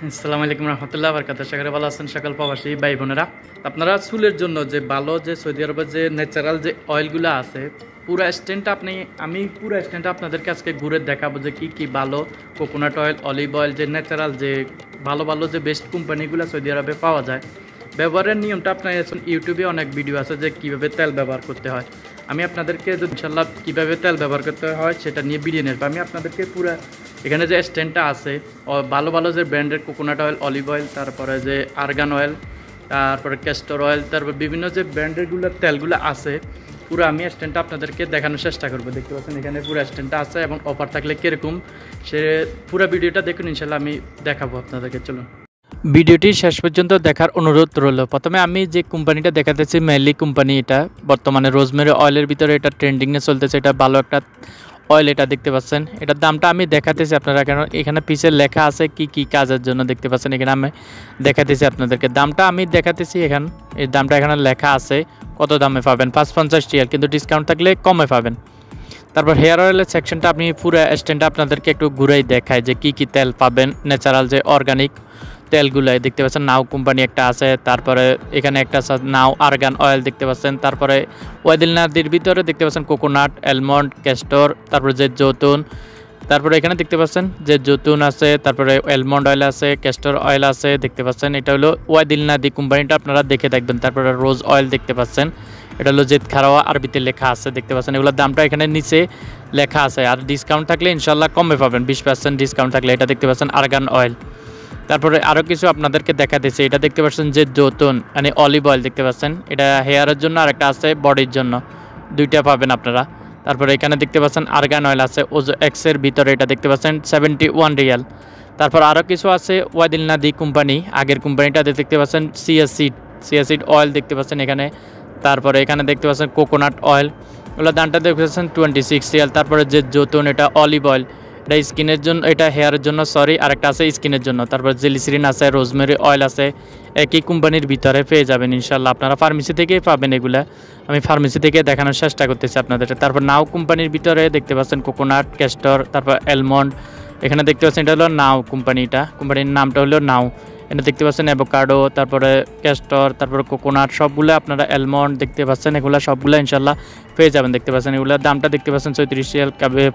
আসসালামু আলাইকুম রহমতুল্লাহ বারাকাতুহু। আশা করি ভালো আছেন সকল প্রবাসী ভাই বোনেরা। আপনারা চুলের জন্য যে ভালো যে সৌদি আরবের যে ন্যাচারাল যে অয়েলগুলো আছে পুরো স্ট্যান্ডটা আমি পুরো স্ট্যান্ডটা আপনাদেরকে আজকে ঘুরে দেখাবো যে কী ভালো কোকোনাট অয়েল, অলিভ অয়েল, যে ন্যাচারাল যে ভালো ভালো যে বেস্ট কোম্পানিগুলো সৌদি আরবে পাওয়া যায়। ব্যবহারের নিয়মটা আপনার ইউটিউবে অনেক ভিডিও আছে যে কীভাবে তেল ব্যবহার করতে হয়। আমি আপনাদেরকে ইনশাল্লাহ কীভাবে তেল ব্যবহার করতে হয় সেটা নিয়ে ভিডিও নেব। আমি আপনাদেরকে পুরো এখানে যে স্ট্যান্ডটা আছে ভালো ভালো যে ব্র্যান্ডের কোকোনাট অয়েল, অলিভ অয়েল, তারপরে যে আর্গান অয়েল, তারপরে ক্যাস্টর অয়েল, তারপর বিভিন্ন যে ব্র্যান্ডেরগুলো তেলগুলো আছে পুরো আমি স্ট্যান্ডটা আপনাদেরকে দেখানোর চেষ্টা করবো। দেখতে পাচ্ছেন এখানে পুরো স্ট্যান্ডটা আছে এবং অফার থাকলে কীরকম সে পুরো ভিডিওটা দেখুন, ইনশাল্লাহ আমি দেখাবো আপনাদেরকে। চলুন ভিডিওটি শেষ পর্যন্ত দেখার অনুরোধ রইল। প্রথমে আমি যে কোম্পানিটা দেখাতেছি মেলি কোম্পানি, এটা বর্তমানে রোজমেরি অয়েলের ভিতরে এটা ট্রেন্ডিংয়ে চলতেছে। এটা ভালো একটা অয়েল, এটা দেখতে পাচ্ছেন। এটার দামটা আমি দেখাতেছি আপনারা, কারণ এখানে পিছে লেখা আছে কি কি কাজের জন্য। দেখতে পাচ্ছেন এখানে আমি দেখাতেছি আপনাদেরকে, দামটা আমি দেখাতেছি। এই দামটা এখানে লেখা আছে কত দামে পাবেন, 550 রিয়াল, কিন্তু ডিসকাউন্ট থাকলে কমে পাবেন। তারপর হেয়ার অয়েলের সেকশনটা আমি পুরো স্ট্যান্ডটা আপনাদেরকে একটু ঘুরেই দেখাই যে কি কি তেল পাবেন, ন্যাচারাল যে অর্গানিক তেলগুলাই দেখতে পাচ্ছেন। নাও কোম্পানি একটা আছে, তারপরে এখানে একটা আছে নাও আর্গান অয়েল দেখতে পাচ্ছেন। তারপরে ওয়াদিলনাদির ভিতরে দেখতে পাচ্ছেন কোকোনাট, অ্যালমন্ড, ক্যাস্টর, তারপরে যে জৈতুন, তারপরে এখানে দেখতে পাচ্ছেন যে জৈতুন আছে, তারপরে অ্যালমন্ড অয়েল আছে, ক্যাস্টর অয়েল আছে দেখতে পাচ্ছেন। এটা হলো ওয়াদিলনাদি কোম্পানিটা, আপনারা দেখে দেখবেন। তারপরে রোজ অয়েল দেখতে পাচ্ছেন, এটা হলো জেদ খারাওয়া, আরবিতে লেখা আছে দেখতে পাচ্ছেন। এগুলোর দামটা এখানে নিচে লেখা আছে, আর ডিসকাউন্ট থাকলে ইনশাল্লাহ কমে পাবেন, 20% ডিসকাউন্ট থাকলে। এটা দেখতে পাচ্ছেন আর্গান অয়েল। তারপরে আরও কিছু আপনাদেরকে দেখা দিচ্ছে, এটা দেখতে পাচ্ছেন যে জৈতুন মানে অলিভ অয়েল দেখতে পাচ্ছেন। এটা হেয়ারের জন্য আর একটা আছে বডির জন্য, দুইটা পাবেন আপনারা। তারপরে এখানে দেখতে পাচ্ছেন আর্গান অয়েল আছে ওজো এক্সের ভিতরে, এটা দেখতে পাচ্ছেন 71 রিয়াল। তারপর আরও কিছু আছে ওয়াদিলনাদি কোম্পানি, আগের কোম্পানিটাতে দেখতে পাচ্ছেন সিয়াসিড অয়েল দেখতে পাচ্ছেন এখানে। তারপরে এখানে দেখতে পাচ্ছেন কোকোনাট অয়েল, ওগুলোর দামটা দেখতে পাচ্ছেন 26 রিয়াল। তারপরে যে জৈতুন এটা অলিভ অয়েল, এটা স্কিনের জন্য, এটা হেয়ারের জন্য সরি, আরেকটা আছে স্কিনের জন্য। তারপর জেলিসিরিন আছে, রোজমেরি অয়েল আছে, একই কোম্পানির ভিতরে পেয়ে যাবেন ইনশাল্লাহ। আপনারা ফার্মেসি থেকেই পাবেন এগুলা, আমি ফার্মেসি থেকে দেখানোর চেষ্টা করতেছি আপনাদের। তারপর নাও কোম্পানির ভিতরে দেখতে পাচ্ছেন কোকোনাট, ক্যাস্টর, তারপর অ্যালমন্ড, এখানে দেখতে পাচ্ছেন এটা হলো নাও কোম্পানিটা, কোম্পানির নামটা হলো নাও। এটা দেখতে পাচ্ছেন অ্যাভোকাডো, তারপরে ক্যাস্টর, তারপরে কোকোনাট, সবগুলো আপনারা অ্যালমন্ড দেখতে পাচ্ছেন, এগুলো সবগুলো ইনশাল্লাহ পেয়ে যাবেন দেখতে পাচ্ছেন। এগুলোর দামটা দেখতে পাচ্ছেন 34 রিয়াল,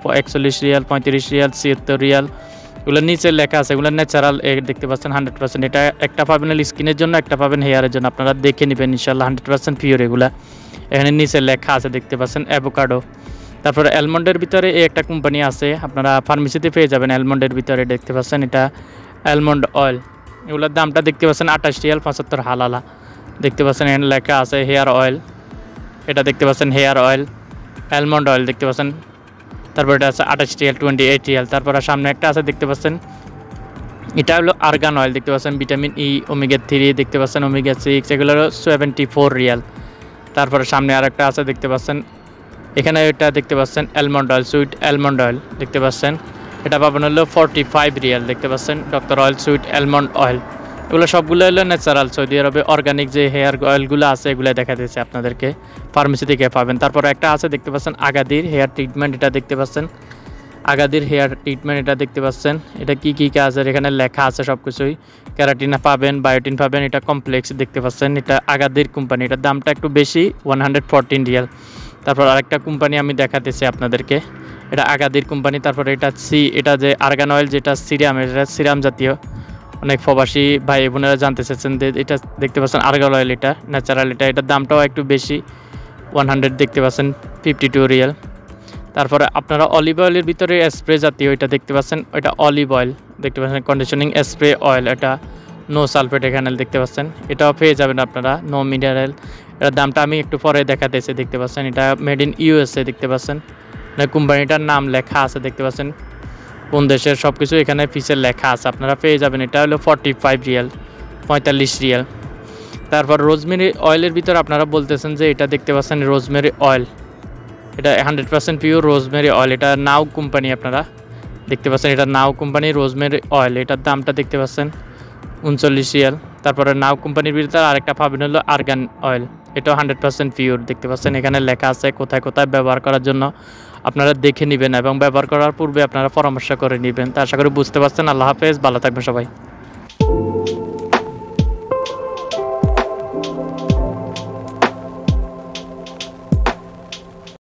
41 রিয়াল, 35 রিয়াল, 76 রিয়াল, এগুলো নিচে লেখা আছে। এগুলো ন্যাচারাল দেখতে পাচ্ছেন 100%। এটা একটা পাবেন স্কিনের জন্য, একটা পাবেন হেয়ারের জন্য, আপনারা দেখে নেবেন ইনশাল্লাহ 100% পিওর। এগুলা এখানে নিচে লেখা আছে দেখতে পাচ্ছেন অ্যাভোকাডো। তারপরে অ্যালমন্ডের ভিতরে এই একটা কোম্পানি আছে, আপনারা ফার্মেসিতে পেয়ে যাবেন অ্যালমন্ডের ভিতরে দেখতে পাচ্ছেন, এটা অ্যালমন্ড অয়েল। এগুলোর দামটা দেখতে পাচ্ছেন 28 রিয়াল, 75 হালালা দেখতে পাচ্ছেন। এখানে লেখা আছে হেয়ার অয়েল, এটা দেখতে পাচ্ছেন হেয়ার অয়েল, অ্যালমন্ড অয়েল দেখতে পাচ্ছেন। তারপর এটা আছে 28 রিয়াল, 28 রিয়াল। তারপর সামনে একটা আছে দেখতে পাচ্ছেন, এটা হলো আর্গান অয়েল দেখতে পাচ্ছেন, ভিটামিন ই, ওমেগা 3 দেখতে পাচ্ছেন, ওমেগা 6, এগুলো হলো 74 রিয়াল। তারপরে সামনে আরেকটা আছে দেখতে পাচ্ছেন, এখানে এটা দেখতে পাচ্ছেন almond oil, sweet almond oil দেখতে পাচ্ছেন, এটা পাবেন হলো 45 রিয়াল দেখতে পাচ্ছেন। Doctor oil, sweet almond oil, এগুলো সবগুলো হলো ন্যাচারাল সৌদি আরবে অর্গানিক যে হেয়ার অয়েলগুলো আছে, এগুলো দেখা দিয়েছে আপনাদেরকে, ফার্মেসি থেকে পাবেন। তারপর একটা আছে দেখতে পাচ্ছেন আগাদির হেয়ার ট্রিটমেন্ট, এটা দেখতে পাচ্ছেন আগাদির হেয়ার ট্রিটমেন্ট, এটা দেখতে পাচ্ছেন। এটা কি কি কাজের এখানে লেখা আছে সব কিছুই, ক্যারাটিন পাবেন, বায়োটিন পাবেন, এটা কমপ্লেক্স দেখতে পাচ্ছেন। এটা আগাদির কোম্পানি, এটার দামটা একটু বেশি, 114 রিয়াল। তারপর আরেকটা কোম্পানি আমি দেখাতেছি আপনাদেরকে, এটা আগাদির কোম্পানি। তারপরে এটা যে আর্গান অয়েল, যেটা সিরাম, এটা সিরাম জাতীয়, অনেক প্রবাসী ভাই বোনেরা জানতে চাচ্ছেন যে এটা দেখতে পাচ্ছেন আর্গান অয়েল, এটা ন্যাচারাল, এটার দামটাও একটু বেশি, 100 দেখতে পাচ্ছেন, 52 রিয়াল। তারপরে আপনারা অলিভ অয়েলের ভিতরে স্প্রে জাতীয়, এটা দেখতে পাচ্ছেন, এটা অলিভ অয়েল দেখতে পাচ্ছেন, কন্ডিশনিং স্প্রে অয়েল, এটা নো সালফেট এখানে দেখতে পাচ্ছেন, এটাও পেয়ে যাবেন আপনারা, নো মিনারেল। এটার দামটা আমি একটু পরে দেখাতেছি দেখতে পাচ্ছেন। এটা মেড ইন ইউএসএ দেখতে পাচ্ছেন, কোম্পানিটার নাম লেখা আছে দেখতে পাচ্ছেন, কোন দেশের সব কিছু এখানে পিছে লেখা আছে, আপনারা পেয়ে যাবেন। এটা হলো 45 রিয়াল, 45 রিয়াল। তারপর রোজমেরি অয়েলের ভিতরে আপনারা বলতেছেন যে এটা দেখতে পাচ্ছেন রোজমেরি অয়েল, এটা 100% পিওর রোজমেরি অয়েল, এটা নাও কোম্পানি, আপনারা দেখতে পাচ্ছেন, এটা নাও কোম্পানি রোজমেরি অয়েল, এটার দামটা দেখতে পাচ্ছেন 39 রিয়াল। তারপরে নাও কোম্পানির ভিতরে আরেকটা পাবেন হলো আর্গান অয়েল, এটাও 100% পিওর দেখতে পাচ্ছেন। এখানে লেখা আছে কোথায় কোথায় ব্যবহার করার জন্য, আপনারা দেখে নেবেন এবং ব্যবহার করার পূর্বে আপনারা পরামর্শ করে নেবেন। তা আশা করি বুঝতে পারছেন। আল্লাহ হাফেজ, ভালো থাকবেন সবাই।